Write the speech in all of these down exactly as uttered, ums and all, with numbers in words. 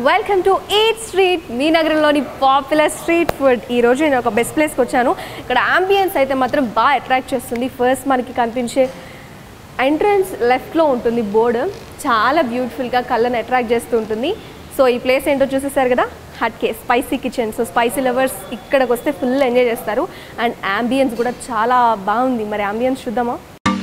Welcome to eat street మీ నగరంలోని popular street food. ఈ రోజు నేను ఒక బెస్ట్ ప్లేస్కి వచ్చాను. ఇక్కడ అంబియన్స్ అయితే మాత్రం బాగా అట్రాక్ట్ చేస్తుంది. ఫస్ట్ మనకి కనిపించే ఎంట్రన్స్ లెఫ్ట్లో ఉంటుంది బోర్డు, చాలా బ్యూటిఫుల్గా కళ్ళని అట్రాక్ట్ చేస్తూ ఉంటుంది. సో ఈ ప్లేస్ ఏంటో చూసేసారు కదా, Hatke spicy kitchen. So spicy lovers ఇక్కడికి వస్తే ఫుల్ ఎంజాయ్ చేస్తారు. అండ్ అంబియన్స్ కూడా చాలా బాగుంది. మరి అంబియన్స్ చూద్దామా?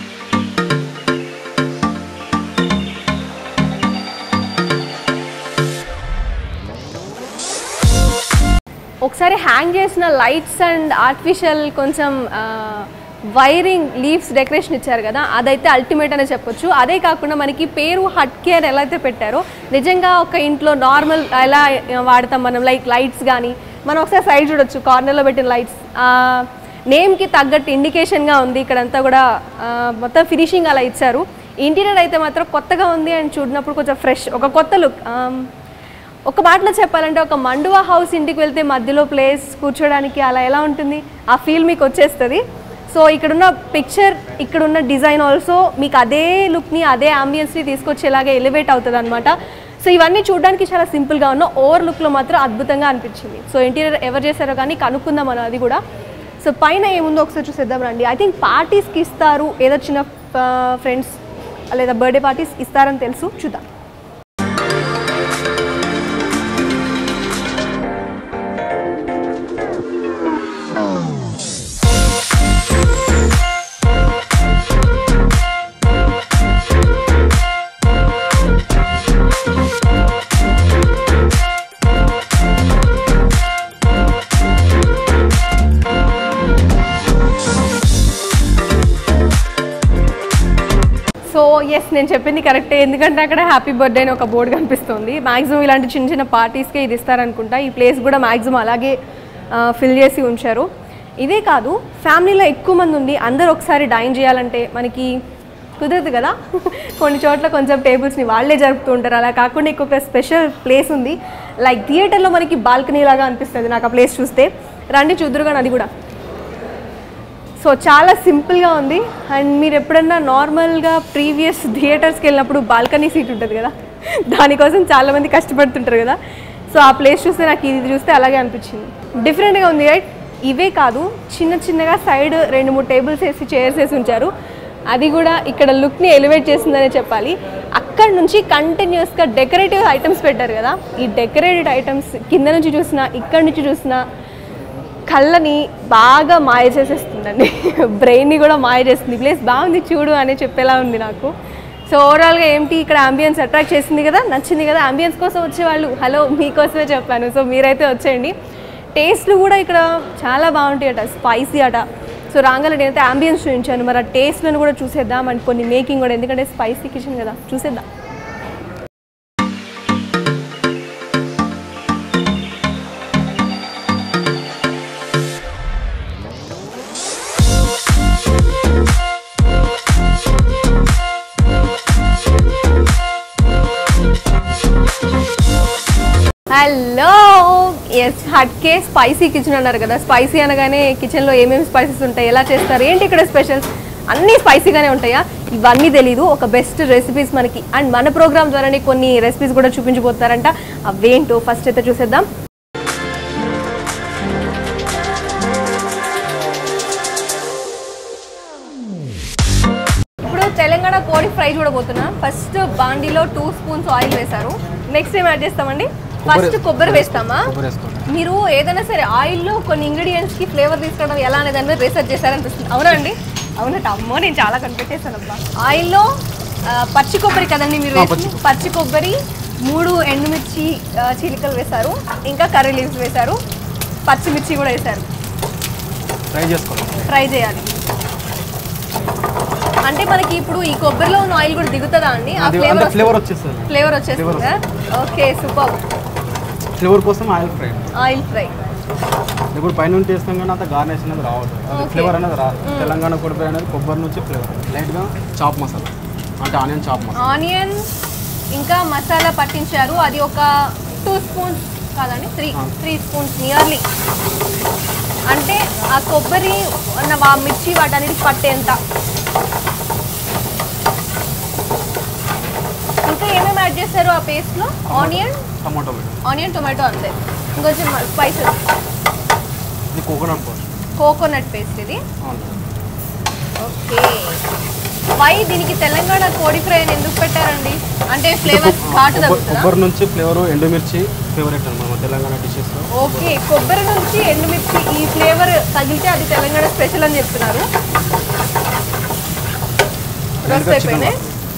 ఒకసారి హ్యాంగ్ చేసిన లైట్స్ అండ్ ఆర్టిఫిషియల్ కొంచెం వైరింగ్ లీవ్స్ డెకరేషన్ ఇచ్చారు కదా, అదైతే అల్టిమేట్ అనే చెప్పొచ్చు. అదే కాకుండా మనకి పేరు హట్ కేర్ ఎలా అయితే పెట్టారో, నిజంగా ఒక ఇంట్లో నార్మల్ ఎలా వాడతాం మనం, లైక్ లైట్స్ కానీ మనం ఒకసారి సైడ్ చూడొచ్చు, కార్నర్లో పెట్టిన లైట్స్ నేమ్కి తగ్గట్టు ఇండికేషన్గా ఉంది. ఇక్కడంతా కూడా మొత్తం ఫినిషింగ్ అలా ఇచ్చారు. ఇంటీరియర్ అయితే మాత్రం కొత్తగా ఉంది అండ్ చూడినప్పుడు కొంచెం ఫ్రెష్, ఒక కొత్త లుక్. ఒక మాటలో చెప్పాలంటే ఒక మండువా హౌస్ ఇంటికి వెళ్తే మధ్యలో ప్లేస్ కూర్చోడానికి అలా ఎలా ఉంటుంది, ఆ ఫీల్ మీకు వచ్చేస్తుంది. సో ఇక్కడున్న పిక్చర్, ఇక్కడున్న డిజైన్ ఆల్సో మీకు అదే లుక్ని, అదే అంబియన్స్ని తీసుకొచ్చేలాగా ఎలివేట్ అవుతుంది అనమాట. సో ఇవన్నీ చూడడానికి చాలా సింపుల్గా ఉన్న ఓవర్ లుక్లో మాత్రం అద్భుతంగా అనిపించింది. సో ఇంటీరియర్ ఎవరు చేశారో కానీ కనుక్కుందాం మనం అది కూడా. సో పైన ఏముందో ఒకసారి చూసేద్దాం రండి. ఐ థింక్ పార్టీస్కి ఇస్తారు, ఏదో చిన్న ఫ్రెండ్స్ లేదా బర్త్డే పార్టీస్ ఇస్తారని తెలుసు, చూద్దాం. సో ఎస్, నేను చెప్పింది కరెక్టే, ఎందుకంటే అక్కడ హ్యాపీ బర్త్డే అని ఒక బోర్డు కనిపిస్తుంది. మ్యాక్సిమం ఇలాంటి చిన్న చిన్న పార్టీస్కే ఇది ఇస్తారనుకుంటా. ఈ ప్లేస్ కూడా మ్యాక్సిమం అలాగే ఫిల్ చేసి ఉంచారు. ఇదే కాదు, ఫ్యామిలీలో ఎక్కువ మంది ఉంది, అందరూ ఒకసారి డైన్ చేయాలంటే మనకి కుదరదు కదా. కొన్ని చోట్ల కొంచెం టేబుల్స్ని వాళ్ళే జరుపుతూ ఉంటారు. అలా కాకుండా ఇంకొక స్పెషల్ ప్లేస్ ఉంది, లైక్ థియేటర్లో మనకి బాల్కనీ లాగా అనిపిస్తుంది నాకు ఆ ప్లేస్ చూస్తే. రండి చూద్దురుగా అది కూడా. సో చాలా సింపుల్గా ఉంది. అండ్ మీరు ఎప్పుడన్నా నార్మల్గా ప్రీవియస్ థియేటర్స్కి వెళ్ళినప్పుడు బాల్కనీ సీట్ ఉంటుంది కదా, దానికోసం చాలామంది కష్టపడుతుంటారు కదా. సో ఆ ప్లేస్ చూస్తే నాకు ఇది చూస్తే అలాగే అనిపించింది, డిఫరెంట్గా ఉంది రైట్. ఇవే కాదు, చిన్న చిన్నగా సైడ్ రెండు మూడు టేబుల్స్ వేసి చైర్స్ వేసి ఉంచారు. అది కూడా ఇక్కడ లుక్ని ఎలివేట్ చేస్తుందనే చెప్పాలి. అక్కడ నుంచి కంటిన్యూస్గా డెకరేటివ్ ఐటమ్స్ పెట్టారు కదా, ఈ డెకరేటివ్ ఐటమ్స్ కింద నుంచి చూసినా ఇక్కడ నుంచి చూసినా కళ్ళని బాగా మాయ చేసేస్తుందండి, బ్రెయిన్ని కూడా మాయ చేస్తుంది. ప్లేస్ బాగుంది చూడు అని చెప్పేలా ఉంది నాకు. సో ఓవరాల్గా ఏంటి, ఇక్కడ అంబియన్స్ అట్రాక్ట్ చేసింది కదా, నచ్చింది కదా. అంబియన్స్ కోసం వచ్చేవాళ్ళు హలో మీకోసమే చెప్పాను, సో మీరైతే వచ్చేయండి. టేస్ట్లు కూడా ఇక్కడ చాలా బాగుంటాయి అట, స్పైసీ అట. సో రాగానే నేనైతే అంబియన్స్ చూపించాను, మరి ఆ టేస్ట్లను కూడా చూసేద్దాం అండ్ కొన్ని మేకింగ్ కూడా, ఎందుకంటే స్పైసీ కిచెన్ కదా, చూసేద్దాం. Hello, yes Hatke spicy kitchen అన్నారు కదా. స్పైసీ అనగానే కిచెన్లో ఏమేమి స్పైసెస్ ఉంటాయి, ఎలా చేస్తారు, ఏంటి ఇక్కడ స్పెషల్స్, అన్నీ స్పైసీగానే ఉంటాయా, ఇవన్నీ తెలీదు. ఒక బెస్ట్ రెసిపీస్ మనకి అండ్ మన ప్రోగ్రామ్ ద్వారానే కొన్ని రెసిపీస్ కూడా చూపించబోతారంట. అవేంటో ఫస్ట్ అయితే చూసేద్దాం. ఇప్పుడు తెలంగాణ కోడి ఫ్రై చూడబోతున్నా. ఫస్ట్ బాండీలో టూ స్పూన్స్ ఆయిల్ వేశారు. నెక్స్ట్ ఏం యాడ్ చేస్తామండి? ఫస్ట్ కొబ్బరి వేస్తామా? మీరు ఏదైనా సరే ఆయిల్లో కొన్ని ఇంగ్రీడియంట్స్ కి ఫ్లేవర్ తీసుకోవడం ఎలా అనేది అనేది రీసెర్చ్ చేశారనిపిస్తుంది, అవునా అండి? అవునట, అమ్మో నేను చాలా కనిపెట్టేశాను అబ్బా. ఆయిల్లో పచ్చి కొబ్బరి కదండి మీరు వేసి, పచ్చి కొబ్బరి, మూడు ఎండుమిర్చి చీలికలు వేశారు, ఇంకా కర్రీ లీవ్స్ వేశారు, పచ్చిమిర్చి కూడా వేశారు. ఫ్రై చేసుకోవాలి, ఫ్రై చేయాలి. అంటే మనకి ఇప్పుడు ఈ కొబ్బరిలో ఉన్న ఆయిల్ కూడా దిగుతుందా అండి? ఆ ఫ్లేవర్ ఫ్లేవర్ వచ్చేస్తుంది, ఫ్లేవర్ వచ్చేస్తుందా? Okay super. ఫ్లేవర్ కోసం ఆయిల్ ఫ్రై, ఆయిల్ ఫ్రై ఇప్పుడు పైన చేస్తాం కానీ అంత గార్నిష్ అనేది రావద్దు, ఫ్లేవర్ అనేది రాదు. తెలంగాణ కోడి ఫ్రై అనేది కొబ్బరి నుంచి ఫ్లేవర్. లైట్గా చాప్ మసాలా అంటే ఆనియన్ చాప్ మసాలా, ఆనియన్ ఇంకా మసాలా పట్టించారు. అది ఒక టూ స్పూన్స్ కాదండి, త్రీ త్రీ స్పూన్స్ నియర్లీ. అంటే ఆ కొబ్బరి ఆ మిర్చి వాటన్నిటికి పట్టేంత. ఇంకా ఏమేమి యాడ్ చేస్తారు ఆ పేస్ట్లో? ఆనియన్ టమాటో ఆనియన్ టొమాటో అంతే. ఇంకొంచెం స్పైసెస్. ఇది కోకోనట్ పేస్ట్. కోకోనట్ పేస్ట్ ఇది. ఓకే. వై దీనికి తెలంగాణ కోడి ఫ్రై అని ఎందుకు పెట్టారండి? అంటే ఫ్లేవర్ ఘాటు తగ్గుతుందా? కొబ్బరి నుంచి ఫ్లేవర్, ఎండుమిర్చి ఫేవరెట్ అన్నమాట తెలంగాణ డిషెస్లో. ఓకే, కొబ్బరి నుంచి ఎండుమిర్చి ఈ ఫ్లేవర్ తగిలితే అది తెలంగాణ స్పెషల్ అని చెప్తున్నారు. రోస్ట్ అయిపోయినాయి.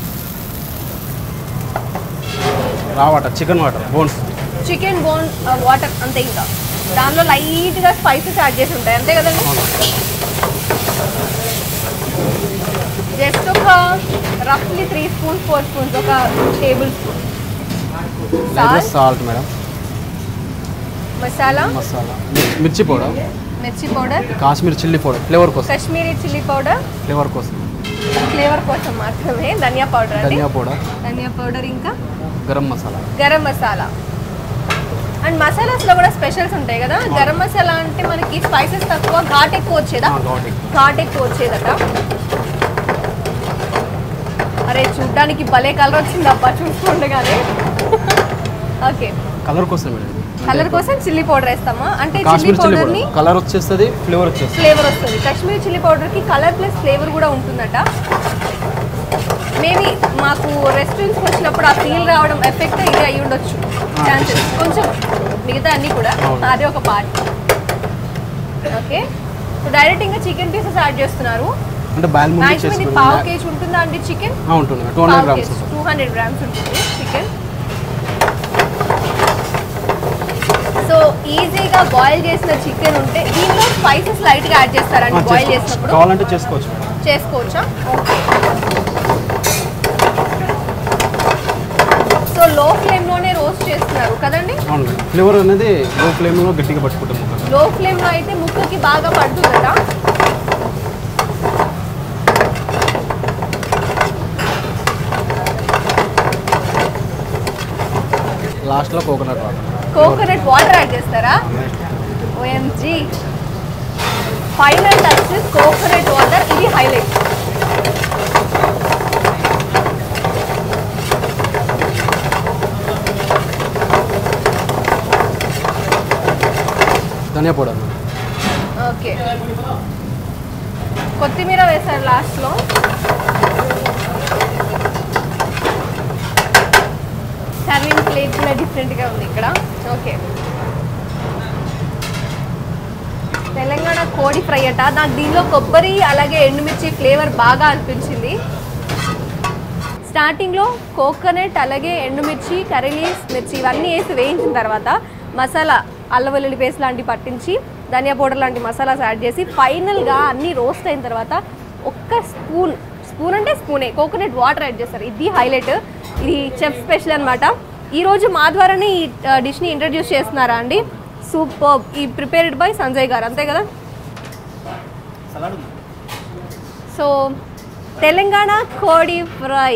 Raw water, chicken water, bones. Chicken bone water అంతే. ఇంకా దానిలో లైట్గా స్పైసెస్ యాడ్ చేసి ఉంటాయి అంతే కదండి? జస్ట్ ఒక రఫ్లీ త్రీ స్పూన్స్ ఫోర్ స్పూన్స్ ఒక table spoon salt madam. Masala masala మిర్చి పౌడర్, మిర్చి powder, Kashmir chilli powder flavour కోసం, కాశ్మీరీ చిల్లీ పౌడర్ ఫ్లేవర్ కోసం, ఫ్లేవర్ కోసం మాత్రమే, ధనియా పౌడర్, ధనియా పౌడర్, ధనియా పౌడర్, ఇంకా గరం మసాలా, గరం మసాలా. అండ్ మసాలాస్లో కూడా స్పెషల్స్ ఉంటాయి కదా. గరం మసాలా అంటే మనకి స్పైసెస్ తక్కువ, ఘాట్ ఎక్కువ వచ్చేదా? ఘాట్ ఎక్కువ వచ్చేదట. అరే చూడ్డానికి భలే కలర్ వచ్చింది అబ్బా చూస్తుండగానే. ఓకే, కలర్ కోసం కలర్ కోసం చిల్లీ పౌడర్ వేస్తామా? అంటే చిల్లీ పౌడర్ ని కలర్ వచ్చేస్తుంది, ఫ్లేవర్ వచ్చేస్తుంది. ఫ్లేవర్ వస్తుంది. కాశ్మీరీ చిల్లీ పౌడర్ కి కలర్ ప్లస్ ఫ్లేవర్ కూడా ఉంటుందట. మేబీ మాకు రెస్టారెంట్స్కి వచ్చినప్పుడు ఆ ఫీల్ రావడం ఎఫెక్ట్ ఇది అయ్యి ఉండొచ్చు ఛాన్సెస్ కొంచెం. మిగతా అన్నీ కూడా అదే ఒక పార్ట్. ఓకే, సో డైరెక్ట్ ఇంకా చికెన్ పీసెస్ యాడ్ చేస్తున్నారు. అంటే బాయిల్ ముందు మ్యాక్సిమం ఇది పావు కేజీ ఉంటుందా అండి చికెన్? ఉంటుంది, two hundred grams. Two hundred grams ఉంటుంది చికెన్. సో ఈజీగా బాయిల్ చేసిన చికెన్ ఉంటే దీంట్లో స్పైసెస్ లైట్గా యాడ్ చేస్తారండి బాయిల్ చేసినప్పుడు? కావాలంటే చేసుకోవచ్చు. చేసుకోవచ్చా? ఓకే. సో లో ఫ్లేమ్లోనే రోస్ట్ చేస్తున్నారు కదండి? అవును, ఫ్లేవర్ అనేది లో ఫ్లేమ్లో గట్టిగా పట్టుకుంటాం. లో ఫ్లేమ్లో అయితే ముక్కకి బాగా పడుతుందట. లాస్ట్లో coconut water. Coconut water add చేస్తారా? OMG, final touch coconut water. ఇది హైలైట్. ధనియా పౌడర్. ఓకే, కొత్తిమీర వేశారు లాస్ట్లో. సర్వింగ్ ప్లేట్ కూడా డిఫరెంట్గా ఉంది ఇక్కడ. ఓకే, తెలంగాణ కోడి ఫ్రై అట. నాకు దీనిలో కొబ్బరి అలాగే ఎండుమిర్చి ఫ్లేవర్ బాగా అనిపించింది. స్టార్టింగ్లో కోకోనట్ అలాగే ఎండుమిర్చి, కర్రీ లీవ్స్, మిర్చి ఇవన్నీ వేసి వేయించిన తర్వాత మసాలా అల్లం వెల్లుల్లి పేస్ట్ లాంటివి పట్టించి ధనియా పౌడర్ లాంటి మసాలాస్ యాడ్ చేసి ఫైనల్గా అన్నీ రోస్ట్ అయిన తర్వాత ఒక్క స్పూన్ స్పూన్ అంటే స్పూనే కోకోనట్ వాటర్ యాడ్ చేస్తారు. ఇది హైలైట్. ఇది చెఫ్ స్పెషల్ అనమాట. ఈరోజు మా ద్వారానే ఈ డిష్ని ఇంట్రడ్యూస్ చేస్తున్నారా అండి? సూపర్. ఈ ప్రిపేర్డ్ బై సంజయ్ గారు అంతే కదా? సో తెలంగాణ కోడి fry.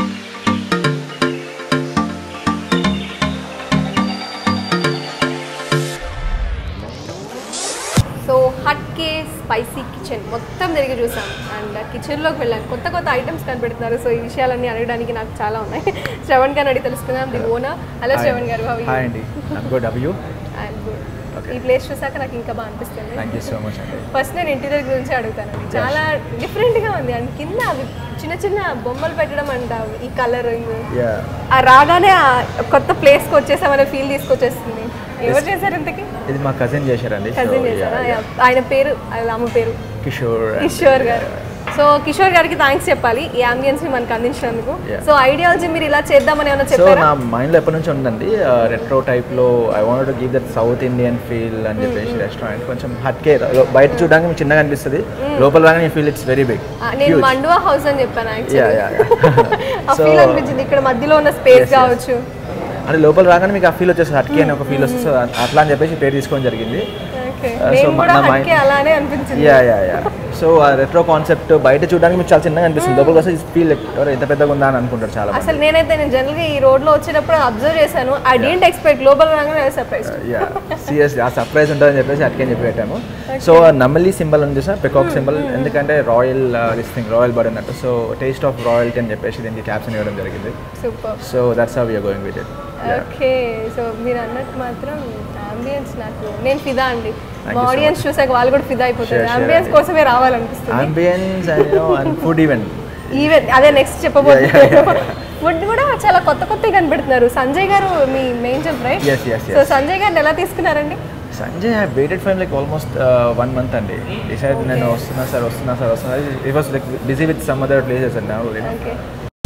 So Hatke spicy kitchen మొత్తం తిరిగి చూసాం అండ్ కిచెన్లోకి వెళ్ళాను. కొత్త కొత్త ఐటమ్స్ కనిపెడుతున్నారు. సో ఈ విషయాలన్నీ అడగడానికి నాకు చాలా ఉన్నాయి. శ్రవణ్ గారిని అడిగి తెలుసుకుందాం. The owner. హలో శ్రవణ్ గారు. హాయ్ అండి. I'm good. How are you? I'm good. ఈ ప్లేస్ చూసాక నాకు ఇంకా బాగా అనిపిస్తుంది. థ్యాంక్ యూ సో మచ్ అండి. ఫస్ట్ నేను ఇంటీరియర్ గురించి అడుగుతానండి. చాలా డిఫరెంట్గా ఉంది అండ్ కింద అవి చిన్న చిన్న బొమ్మలు పెట్టడం అంట ఈ కలరింగ్ ఆ రాగానే కొత్త ప్లేస్కి వచ్చేసామనే ఫీల్ తీసుకొచ్చేస్తుంది. ఎవరు చేశారు ఇంతకి? ఇది మా కజిన్ చేశారండి. కజిన్ చేశారా? ఆయన పేరు అమ్మ పేరు కిషోర్. కిషోర్ గారు. సో కిషోర్ గారికి థ్యాంక్స్ చెప్పాలి ఈ అంబియన్స్ ని మనకు అందించినందుకు. సో ఐడియాలజీ మీరు ఇలా చేద్దామని ఏమైనా చెప్పారా? సో నా మైండ్లో ఎప్పటి నుంచి ఉందండి రెట్రో టైప్లో I want to give that south Indian feel అని చెప్పేసి రెస్టారెంట్ కొంచెం హట్ కే బయట చూడడానికి మీకు చిన్నగా అనిపిస్తుంది, లోపల రాగానే ఫీల్ ఇట్స్ వెరీ బిగ్. నేను మండువా హౌస్ అని చెప్పాను యాక్చువల్లీ. ఫీల్ అనిపించింది ఇక్కడ మధ్యలో ఉన్న స్పేస్ కావచ్చు అంటే లోపల రాగానే మీకు ఆ ఫీల్ వచ్చేస్తుంది, హట్ కే అని ఒక ఫీల్ వస్తుంది. అట్లా అని చెప్పేసి పేరు తీసుకోవడం జరిగింది. సో నా mind yeah yeah yeah so ఆ రెట్రో కాన్సెప్ట్ బయట చూడడానికి మీకు చాలా చిన్నగా అనిపిస్తుంది, లోపలికి వస్తే ఫీల్ ఎంత పెద్దగా ఉందా అని అనుకుంటారు చాలా. అసలు నేనైతే నేను జనరల్గా ఈ రోడ్ లో వచ్చేటప్పుడు అబ్జర్వ్ చేశాను, ఐ డిడ్ంట్ ఎక్స్పెక్ట్ లోపల రాగానే సర్ప్రైజ్. యా సీరియస్లీ ఆ సర్ప్రైజ్ ఉంటుందని చెప్పేసి అట్కే చెప్పి పెట్టాము. సో నమ్మలి సింబల్ ఉంది సార్, పికాక్ సింబల్, ఎందుకంటే royal this thing royal bird అన్నట్టు. సో టేస్ట్ ఆఫ్ రాయల్టీ అని చెప్పేసి దీనికి క్యాప్షన్ ఇవ్వడం జరిగింది. Super. So that's how we are going with it. Okay so మీరు అన్నట్టు మాత్రం అంబియన్స్ నాకు నేను ఫిదా అండి, మా ఆడియన్స్ చూసాక వాళ్ళు కూడా ఫిదా అయిపోతారు, అంబియన్స్ కోసమే రావాలనిపిస్తుంది. Ambience and food even even అదే నెక్స్ట్ చెప్పబోతున్నారు. ఫుడ్ కూడా చాలా కొత్త కొత్తగా కనిపెడుతున్నారు. సంజయ్ గారు మీ main chef right? So Sanjay గారిని ఎలా తీసుకున్నారండి? Sanjay I waited for like almost one month అండి. డిసైడ్ నేను వస్తున్నా సార్ వస్తున్నా సార్ వస్తున్నా it was like busy with some other places and now. Okay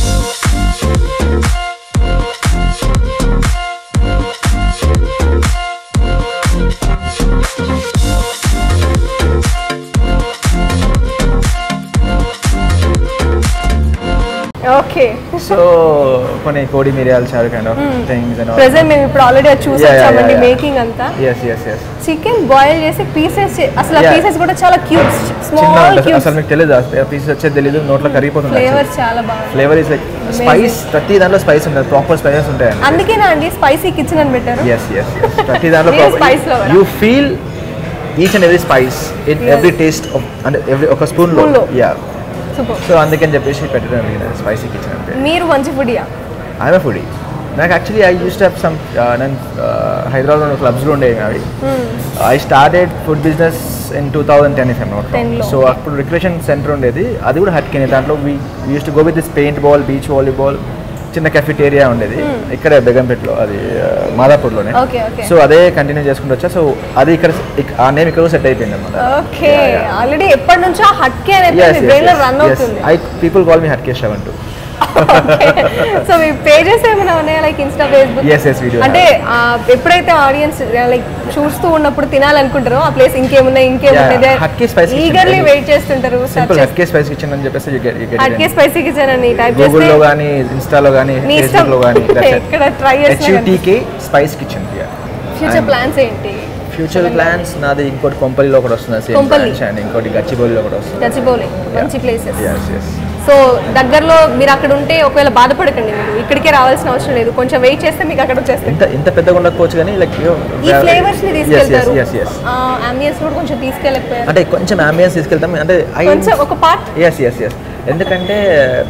okay so కొన్ని కోడి మిరియాలు చారు kind of things and present మేము ఇప్పుడు ఆల్రెడీ అది చూసామండి మేకింగ్ అంతా. yes yes yes chicken boil చేసి పీసెస్ అసలు పీసెస్ కూడా చాలా క్యూట్ స్మాల్ క్యూట్. అసలు మీకు తెలియదు పీసెస్ వచ్చేది తెలియదు, నోట్లో కరిగిపోతుంది. ఫ్లేవర్ చాలా బాగుంది. ఫ్లేవర్ ఇస్ లైక్ స్పైస్, ప్రతి దాంట్లో స్పైస్ ఉంటుంది, ప్రాపర్ స్పైసెస్ ఉంటాయి. అందుకేనా అండి స్పైసీ కిచెన్ అని పెట్టారు? yes yes yes ప్రతి దాంట్లో you feel each and every spice in every taste అంటే ఎవ్రీ ఒక స్పూన్ లో. యా సో అందుకని చెప్పేసి పెట్టడం స్పైసీ కిచెన్ అంటే. మీరు మంచి ఫుడీయా? I'm a foodie. నాకు actually I use to have some నేను హైదరాబాద్లో క్లబ్స్లో ఉండేవి అవి. I started food business in two thousand ten if I'm not wrong. So అప్పుడు రిక్రియేషన్ సెంటర్ ఉండేది, అది కూడా హట్కినే. దాంట్లో we use to go with this paint ball, beach volleyball, చిన్న కెఫిటేరియా ఉండేది ఇక్కడే బేగంపేటలో, అది మాదాపూర్లోనే. సో అదే కంటిన్యూ చేసుకుంటూ వచ్చా. సో అది ఇక్కడ ఆ నేమ్ ఇక్కడ సెట్ అయిపోయింది అనమాట. ఓకే ఆల్రెడీ ఎప్పటి నుంచో హట్కే అనేది బ్రెయిన్ లో రన్ అవుతుంది. I people call me Hatke షవన్ టు. సో మీ పేజెస్ ఏమైనా ఉన్నాయా like Insta, Facebook? yes yes we do. అంటే ఎప్పుడైతే ఆడియన్స్ లైక్ చూస్తూ ఉన్నప్పుడు తినాలనుకుంటారో ఆ ప్లేస్ ఇంకేమున్నాయి ఇంకేమున్నాయి హట్కే స్పైసీ ఈగర్లీ వెయిట్ చేస్తుంటారు. సింపుల్ హట్కే స్పైసీ కిచెన్ అని చెప్పేసి you get you get Hatke spicy kitchen అని టైప్ చేస్తే గూగుల్ లో గాని ఇన్స్టా లో గాని ఫేస్బుక్ లో గాని ఇక్కడ ట్రై చేస్తున్నా. H U T K spice kitchen. Future plans ఏంటి? ఫ్యూచర్ ప్లాన్స్ నాది ఇంకోటి కొంపల్లిలో ఒకటి వస్తుంది సేమ్ బ్రాంచ్, అండ్ ఇంకోటి గచ్చిబౌలిలో ఒకటి వస్తుంది. గచ్చిబౌలి మంచి ప్లేసెస్. yes yes సో దగ్గరలో మీరు అక్కడ ఉంటే ఒకవేళ బాధపడకండి, మీరు ఇక్కడికే రావాల్సిన అవసరం లేదు, కొంచెం వెయిట్ చేస్తే మీకు అక్కడ వచ్చేస్తాయి. ఇంత ఇంత పెద్దగా ఉండకపోవచ్చు కానీ లైక్ ఈ ఫ్లేవర్స్ ని తీసుకెళ్తారు, అంబియన్స్ కూడా కొంచెం తీసుకెళ్ళకపోయారు అంటే కొంచెం అంబియన్స్ తీసుకెళ్తాం అంటే కొంచెం ఒక పార్ట్. ఎస్ ఎస్ ఎస్ ఎందుకంటే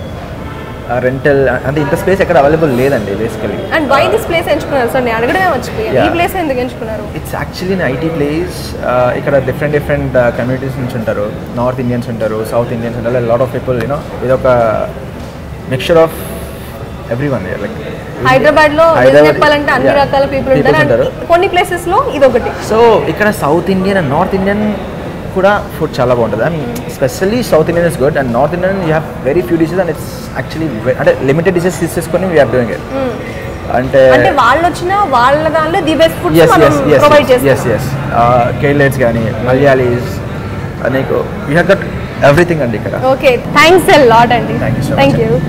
రెంటల్ అంటే ఇంత స్పేస్ ఎక్కడ అవైలబుల్ లేదండి basically. And why this place ఎంచుకున్నారు సార్? నేను అడగడమే మర్చిపోయాను, ఈ ప్లేస్ ఎందుకు ఎంచుకున్నారు? It's actually IT place. ఇక్కడ డిఫరెంట్ డిఫరెంట్ కమ్యూనిటీస్ నుంచి ఉంటారు, నార్త్ ఇండియన్స్ ఉంటారు, సౌత్ ఇండియన్స్ ఉంటారు, లాట్ ఆఫ్ పీపుల్ యూనో. ఇది ఒక mixture of every one. Like Hyderabad లో చెప్పాలంటే అన్ని రకాల పీపుల్ ఉంటారు, కొన్ని ప్లేసెస్ లో ఇది ఒకటి. సో ఇక్కడ south Indian and north Indian కూడా ఫుడ్ చాలా బాగుంటుంది. And specially south Indian is good, and north Indian you have very few dishes, and it's actually అంటే లిమిటెడ్ డిషెస్ తీసేసుకొని వీఆర్ డూయింగ్ ఇట్. అంటే అంటే వాళ్ళు వచ్చిన వాళ్ళ దానిలో ది బెస్ట్ ఫుడ్ మనం ప్రొవైడ్ చేస్తాం. yes yes కేరళైట్స్ కానీ మలయాళీస్ నీకు యూ హ్యావ్ గట్ ఎవ్రీథింగ్ అండి ఇక్కడ. ఓకే థ్యాంక్స్ ఎ లాట్ అండి. Thank you so much. Thank you.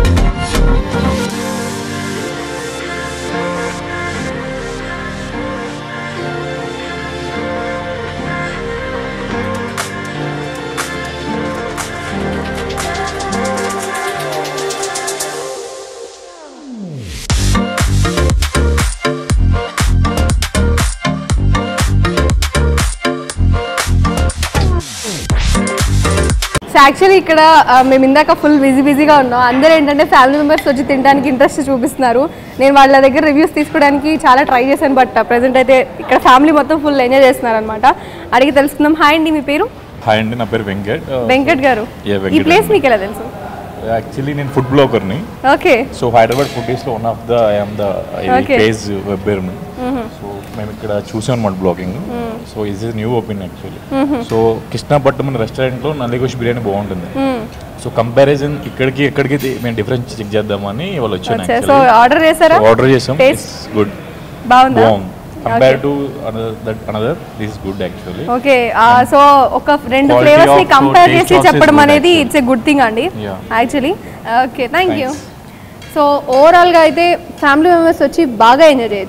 Actually ఇక్కడ మేము ఇందాక ఫుల్ బిజీ బిజీగా ఉన్నాం, అందరూ ఏంటంటే ఫ్యామిలీ మెంబర్స్ వచ్చి తినడానికి ఇంట్రెస్ట్ చూపిస్తున్నారు. నేను వాళ్ళ దగ్గర రివ్యూస్ తీసుకోవడానికి చాలా ట్రై చేశాను, బట్ ప్రజెంట్ అయితే ఇక్కడ ఫ్యామిలీ మొత్తం ఫుల్ ఎంజాయ్ చేస్తున్నారు అనమాట. అడిగి తెలుసుకుందాం. హాయ్ అండి, మీ పేరు? హాయ్ అండి, నా పేరు వెంకట్. వెంకట్ గారు, ఈ ప్లేస్ మీకు ఎలా తెలుసు? యాక్చువల్లీ నేను ఫుడ్ బ్లాగర్ని. ఓకే. సో హైదరాబాద్ ఫుడ్ డేస్లో one of the I am the page web bear. So మేము ఇక్కడ చూసాం అనమాట blogging. So is is new open actually. So Krishnapatnam అనే రెస్టారెంట్లో నల్లిగోష్ బిర్యానీ బాగుంటుంది. సో కంపారిజన్ ఇక్కడికి ఎక్కడికి మేము డిఫరెన్స్ చెక్ చేద్దామని వాళ్ళు వచ్చాను. సో ఆర్డర్ చేశారా? ఆర్డర్ చేసాం. It's good. బాగుందా? Compare to that another this is good actually. Okay. So ఒక రెండు ఫ్లేవర్స్ ని కంపేర్ చేసి చెప్పడం అనేది ఇట్స్ ఏ గుడ్ థింగ్ అండి actually. Okay thank you. So ఓవరాల్గా అయితే ఫ్యామిలీ మెంబర్స్ వచ్చి బాగా ఎంజాయ్ చేయొచ్చు.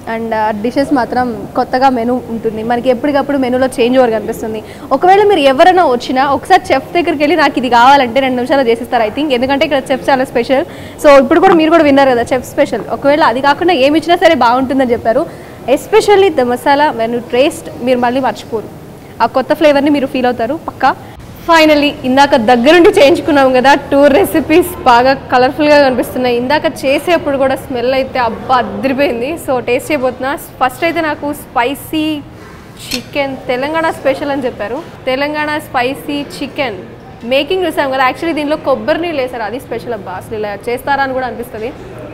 అండ్ డిషెస్ మాత్రం కొత్తగా మెనూ ఉంటుంది, మనకి ఎప్పటికప్పుడు మెనూలో చేంజ్ ఓవర్ కనిపిస్తుంది. ఒకవేళ మీరు ఎవరైనా వచ్చినా ఒకసారి చెఫ్ దగ్గరికి వెళ్ళి నాకు ఇది కావాలంటే రెండు నిమిషాలు చేసిస్తారు ఐ థింక్, ఎందుకంటే ఇక్కడ చెఫ్ చాలా స్పెషల్. సో ఇప్పుడు కూడా మీరు కూడా విన్నారు కదా చెఫ్ స్పెషల్. ఒకవేళ అది కాకుండా ఏమి ఇచ్చినా సరే బాగుంటుందని చెప్పారు. Especially the masala when you taste మీరు మళ్ళీ మర్చిపోరు, ఆ కొత్త ఫ్లేవర్ని మీరు ఫీల్ అవుతారు పక్కా. ఫైనలీ ఇందాక దగ్గరుండి చేయించుకున్నాం కదా, టూ రెసిపీస్ బాగా కలర్ఫుల్గా కనిపిస్తున్నాయి. ఇందాక చేసేప్పుడు కూడా స్మెల్ అయితే అబ్బా అదిరిపోయింది. So taste చేయబోతున్నా. ఫస్ట్ అయితే నాకు స్పైసీ చికెన్ తెలంగాణ స్పెషల్ అని చెప్పారు. తెలంగాణ స్పైసీ చికెన్ మేకింగ్ చూసాం కదా, యాక్చువల్లీ దీనిలో కొబ్బరి నీళ్ళు వేసారు, అది స్పెషల్ అబ్బా. అసలు ఇలా చేస్తారా అని కూడా అనిపిస్తుంది.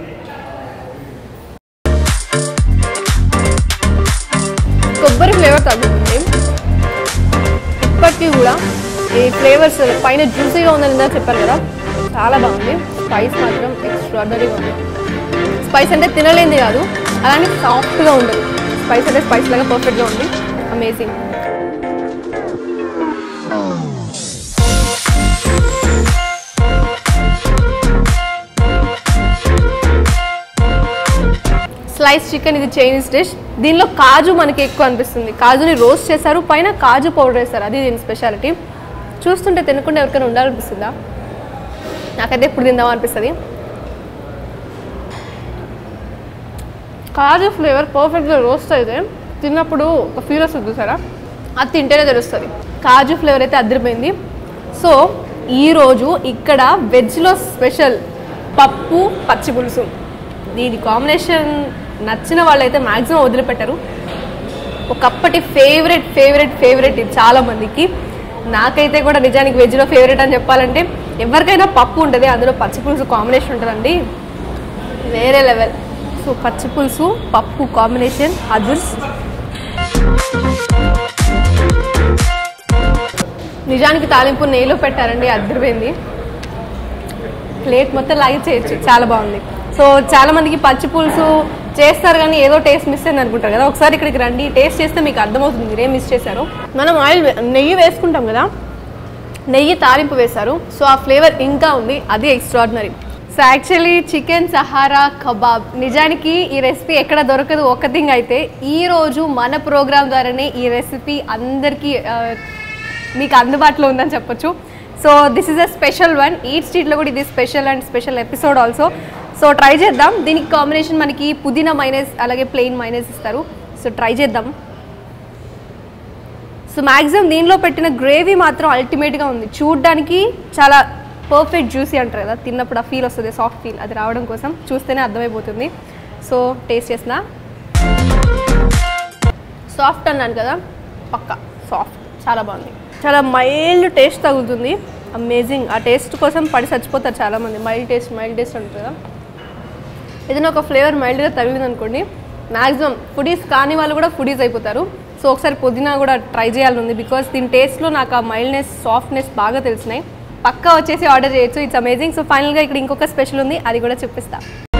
కొబ్బరి ఫ్లేవర్ తగ్గుతుంది ఇప్పటికీ కూడా. ఈ ఫ్లేవర్స్ పైన జ్యూసీగా ఉందని ఇందా చెప్పారు కదా, చాలా బాగుంది. స్పైస్ మాత్రం ఎక్స్ట్రాడనరీగా ఉంది. స్పైస్ అంటే తినలేంది కాదు, అలానే సాఫ్ట్గా ఉండదు. స్పైస్ అంటే స్పైస్ లాగా పర్ఫెక్ట్గా ఉంది. అమేజింగ్. స్లైస్ చికెన్ ఇది చైనీస్ డిష్. దీనిలో కాజు మనకి ఎక్కువ అనిపిస్తుంది. కాజుని రోస్ట్ చేశారు, పైన కాజు పౌడర్ వేస్తారు, అది దీని స్పెషాలిటీ. చూస్తుంటే తినకుండా ఎవరికైనా ఉండాలనిపిస్తుందా? నాకైతే ఇప్పుడు తిందామా అనిపిస్తుంది. కాజు ఫ్లేవర్ పర్ఫెక్ట్గా రోస్ట్ అయితే తిన్నప్పుడు ఒక ఫీల్ వస్తుంది చూసారా, అది తింటేనే తెలుస్తుంది. కాజు ఫ్లేవర్ అయితే అదిరిపోయింది. సో ఈరోజు ఇక్కడ వెజ్లో స్పెషల్ పప్పు పచ్చి పులుసు. దీని కాంబినేషన్ నచ్చిన వాళ్ళైతే మ్యాక్సిమం వదిలిపెట్టారు. ఒకప్పటి ఫేవరెట్ ఫేవరెట్ ఫేవరెట్ ఇది చాలామందికి. నాకైతే కూడా నిజానికి వెజ్లో ఫేవరెట్ అని చెప్పాలంటే ఎవరికైనా పప్పు ఉంటుంది, అందులో పచ్చి పులుసు కాంబినేషన్ ఉంటుందండి, వేరే లెవెల్. సో పచ్చి పులుసు పప్పు కాంబినేషన్ అదుర్స్. నిజానికి తాలింపు నెయ్యిలో పెట్టారండి, అదిరిపోయింది. ప్లేట్ మొత్తం లాగి చేయొచ్చు, చాలా బాగుంది. సో చాలా మందికి పచ్చి పులుసు చేస్తారు కానీ ఏదో టేస్ట్ మిస్ అయింది అనుకుంటారు కదా, ఒకసారి ఇక్కడికి రండి, టేస్ట్ చేస్తే మీకు అర్థమవుతుంది మీరేం మిస్ చేశారు. మనం ఆయిల్ నెయ్యి వేసుకుంటాం కదా, నెయ్యి తాలింపు వేశారు, సో ఆ ఫ్లేవర్ ఇంకా ఉంది, అది extraordinary. So actually chicken Sahara kebab నిజానికి ఈ రెసిపీ ఎక్కడ దొరకదు. ఒక థింగ్ అయితే ఈరోజు మన ప్రోగ్రామ్ ద్వారానే ఈ రెసిపీ అందరికీ మీకు అందుబాటులో ఉందని చెప్పొచ్చు. So this is a special one. Eat స్ట్రీట్లో కూడా ఇది special and special episode also. So try చేద్దాం. దీనికి కాంబినేషన్ మనకి పుదీనా మైనస్ అలాగే ప్లెయిన్ మైనస్ ఇస్తారు. సో ట్రై చేద్దాం. సో మ్యాక్సిమం దీనిలో పెట్టిన గ్రేవీ మాత్రం అల్టిమేట్గా ఉంది. చూడడానికి చాలా పర్ఫెక్ట్ జ్యూసీ అంటారు కదా, తిన్నప్పుడు ఆ ఫీల్ వస్తుంది, సాఫ్ట్ ఫీల్, అది రావడం కోసం చూస్తేనే అర్థమైపోతుంది. సో టేస్ట్ చేసిన సాఫ్ట్ అన్నాను కదా, పక్కా సాఫ్ట్, చాలా బాగుంది. చాలా మైల్డ్ టేస్ట్ తగులుతుంది, అమేజింగ్. ఆ టేస్ట్ కోసం పడి చచ్చిపోతారు చాలామంది, మైల్డ్ టేస్ట్ మైల్డ్ టేస్ట్ అంటారు కదా. ఏదైనా ఒక ఫ్లేవర్ మైల్డ్గా తగిలింది అనుకోండి, మ్యాక్సిమం ఫుడీస్ కాని వాళ్ళు కూడా ఫుడీస్ అయిపోతారు. సో ఒకసారి పుదీనా కూడా ట్రై చేయాలని ఉంది, బికాస్ దీని టేస్ట్లో నాకు ఆ మైల్డ్నెస్ సాఫ్ట్నెస్ బాగా తెలిసినాయి. పక్కా వచ్చేసి ఆర్డర్ చేయొచ్చు, ఇట్స్ అమేజింగ్. సో ఫైనల్గా ఇక్కడ ఇంకొక స్పెషల్ ఉంది, అది కూడా చూపిస్తా.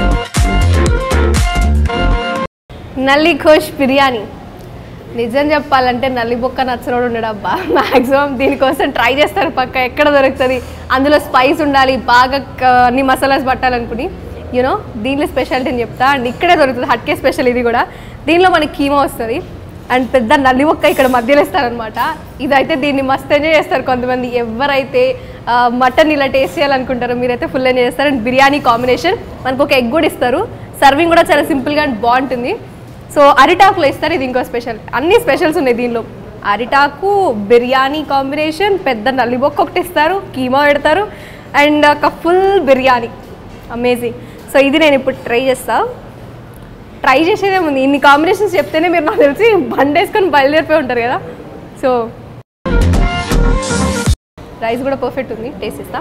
నల్లి ఘోష్ బిర్యానీ. నిజం చెప్పాలంటే నల్లి బొక్క నచ్చనోడు ఉండడు అబ్బా. మ్యాక్సిమం దీనికోసం ట్రై చేస్తారు పక్క, ఎక్కడ దొరుకుతుంది, అందులో స్పైస్ ఉండాలి, బాగా అన్ని మసాలాస్ పట్టాలనుకుని. యూనో దీనిలో స్పెషాలిటీ అని చెప్తా. అండ్ ఇక్కడే దొరుకుతుంది, హట్కే స్పెషల్ ఇది కూడా. దీనిలో మనకి కీమా వస్తుంది అండ్ పెద్ద నల్లి బొక్క ఇక్కడ మధ్యలో ఇస్తారనమాట. ఇదైతే దీన్ని మస్తు ఎంజాయ్ చేస్తారు కొంతమంది. ఎవరైతే మటన్ ఇలా టేస్ట్ చేయాలనుకుంటారో మీరైతే ఫుల్ ఎంజాయ్ చేస్తారు. అండ్ బిర్యానీ కాంబినేషన్ మనకు ఒక ఎగ్ కూడా ఇస్తారు. సర్వింగ్ కూడా చాలా సింపుల్గా అండ్ బాగుంటుంది. సో అరిటాకులో ఇస్తారు, ఇది ఇంకో స్పెషల్. అన్ని స్పెషల్స్ ఉన్నాయి దీనిలో. అరిటాకు, బిర్యానీ కాంబినేషన్, పెద్ద నల్లిబొక్క ఒకటి ఇస్తారు, కీమా పెడతారు అండ్ ఒక ఫుల్ బిర్యానీ, అమేజింగ్. సో ఇది నేను ఇప్పుడు ట్రై చేస్తా. ట్రై చేసేదే ఉంది, ఇన్ని కాంబినేషన్స్ చెప్తేనే మీరు నాకు తెలిసి బండి వేసుకొని బయలుదేరిపోయి ఉంటారు కదా. సో రైస్ కూడా పర్ఫెక్ట్ ఉంది, టేస్ట్ చేస్తా.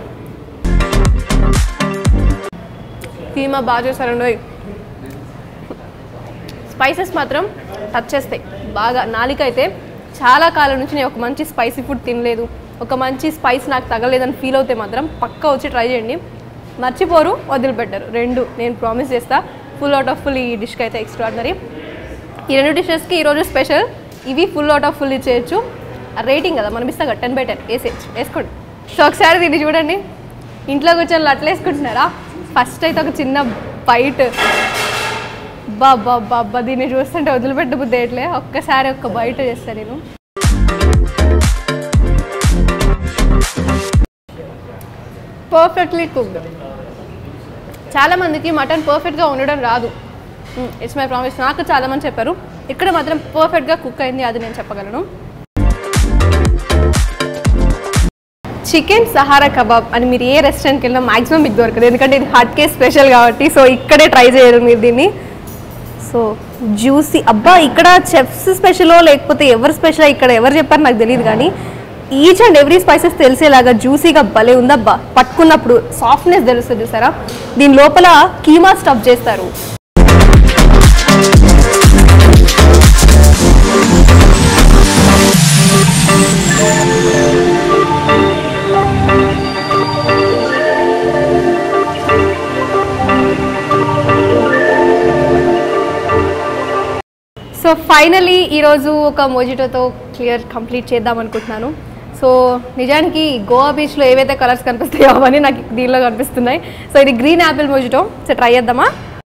కీమా బాగా చేస్తారండి. స్పైసెస్ మాత్రం టచ్ చేస్తాయి బాగా. నాలిక అయితే చాలా కాలం నుంచి నేను ఒక మంచి స్పైసీ ఫుడ్ తినలేదు, ఒక మంచి స్పైస్ నాకు తగలేదని ఫీల్ అవుతే మాత్రం పక్కా వచ్చి ట్రై చేయండి, మర్చిపోరు, వదిలిపెట్టారు. రెండు నేను ప్రామిస్ చేస్తా. ఫుల్ అవుట్ ఆఫ్ ఫుల్ ఈ డిష్కి అయితే ఎక్స్ట్రాడినరీ. ఈ రెండు డిషెస్కి ఈరోజు స్పెషల్. ఇవి ఫుల్ అవుట్ ఆఫ్ ఫుల్ ఇచ్చేయచ్చు. రేటింగ్ కదా మనం ఇస్తాం కదా, టెన్ బై టెన్ వేసేయచ్చు, వేసుకోండి. సో ఒకసారి దీన్ని చూడండి, ఇంట్లో కూర్చొని అట్లా వేసుకుంటున్నారా. ఫస్ట్ అయితే ఒక చిన్న బైట్, అబ్బా అబ్బా అబ్బా అబ్బా దీన్ని చూస్తుంటే వదిలిపెట్ట బుద్ధి ఎట్లే ఒక్కసారి ఒక్క బయట చేస్తాను నేను. Perfectly cooked. చాలామందికి మటన్ పర్ఫెక్ట్గా ఉండడం రాదు. It's my promise. నాకు చాలామంది చెప్పారు, ఇక్కడ మాత్రం పర్ఫెక్ట్గా కుక్ అయింది, అది నేను చెప్పగలను. చికెన్ సహారా కబాబ్ అని మీరు ఏ రెస్టారెంట్కి వెళ్ళినా మాక్సిమం మీకు దొరకదు, ఎందుకంటే ఇది హట్కే స్పెషల్ కాబట్టి. సో ఇక్కడే ట్రై చేయరు మీరు దీన్ని. సో జ్యూసీ, అబ్బా ఇక్కడ చెఫ్స్ స్పెషలో లేకపోతే ఎవరు స్పెషల్ ఇక్కడ ఎవరు చెప్పారు నాకు తెలియదు, కానీ ఈచ్ అండ్ ఎవ్రీ స్పైసెస్ తెలిసేలాగా జ్యూసీగా భలే ఉందబ్బా. పట్టుకున్నప్పుడు సాఫ్ట్నెస్ తెలుస్తుంది చూసారా. దీని లోపల కీమా స్టఫ్ చేస్తారు. సో ఫైనలీ ఈరోజు ఒక మోజిటోతో క్లియర్ కంప్లీట్ చేద్దాం అనుకుంటున్నాను. సో నిజానికి గోవా బీచ్లో ఏవైతే కలర్స్ కనిపిస్తాయో అవన్నీ నాకు దీనిలో కనిపిస్తున్నాయి. సో ఇది green apple mojito. So try చేద్దామా?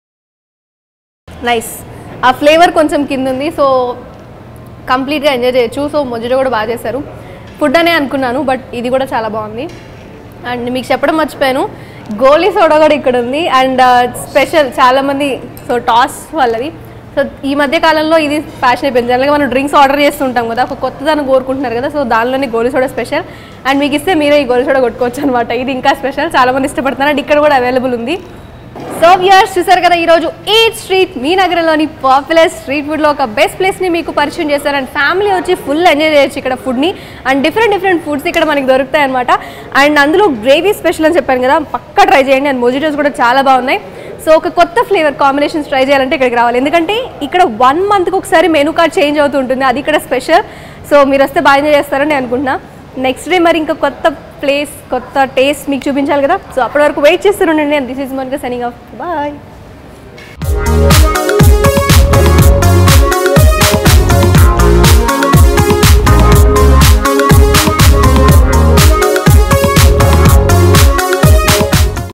నైస్. ఆ ఫ్లేవర్ కొంచెం కింద ఉంది, సో కంప్లీట్గా ఎంజాయ్ చేయొచ్చు. సో మోజిటో కూడా బాగా చేశారు. ఫుడ్ అనే అనుకున్నాను, బట్ ఇది కూడా చాలా బాగుంది. అండ్ మీకు చెప్పడం మర్చిపోయాను, గోలీ సోడా కూడా ఇక్కడ ఉంది. అండ్ స్పెషల్ చాలామంది, సో టాస్ వాళ్ళది. సో ఈ మధ్య కాలంలో ఇది ఫ్యాషన్ అయిపోయింది. జనరల్గా మనం డ్రింక్స్ ఆర్డర్ చేస్తుంటాం కదా, ఒక కొత్తదాన్ని కోరుకుంటున్నారు కదా. సో దానిలోనే గోలీ సోడా స్పెషల్. అండ్ మీకు ఇస్తే మీరే ఈ గోలీ సోడా కొట్టుకోవచ్చు అనమాట. ఇది ఇంకా స్పెషల్, చాలామంది ఇష్టపడుతున్నారు. అండ్ ఇక్కడ కూడా అవైలబుల్ ఉంది. సో వ్యూయర్స్ చూసారు కదా, ఈరోజు ఈట్ స్ట్రీట్ మీ నగరంలోని పాపులర్ స్ట్రీట్ ఫుడ్లో ఒక బెస్ట్ ప్లేస్ని మీకు పరిచయం చేశారు. అండ్ ఫ్యామిలీ వచ్చి ఫుల్ ఎంజాయ్ చేయొచ్చు ఇక్కడ ఫుడ్ని. అండ్ డిఫరెంట్ డిఫరెంట్ ఫుడ్స్ ఇక్కడ మనకి దొరుకుతాయి అనమాట. అండ్ అందులో గ్రేవీ స్పెషల్ అని చెప్పాను కదా, పక్కా ట్రై చేయండి. అండ్ మోజిటోస్ కూడా చాలా బాగున్నాయి. సో ఒక కొత్త ఫ్లేవర్ కాంబినేషన్స్ ట్రై చేయాలంటే ఇక్కడికి రావాలి, ఎందుకంటే ఇక్కడ వన్ మంత్కి ఒకసారి మెనూ కార్డ్ చేంజ్ అవుతూ ఉంటుంది, అది ఇక్కడ స్పెషల్. సో మీరు వస్తే బాగా ఎంజాయ్ చేస్తారని నేను అనుకుంటున్నా. నెక్స్ట్ డే మరి ఇంకా కొత్త ప్లేస్, కొత్త టేస్ట్ మీకు చూపించాలి కదా. సో అప్పటి వరకు వెయిట్ చేస్తూ ఉండండి. And this is Monica signing off. Bye.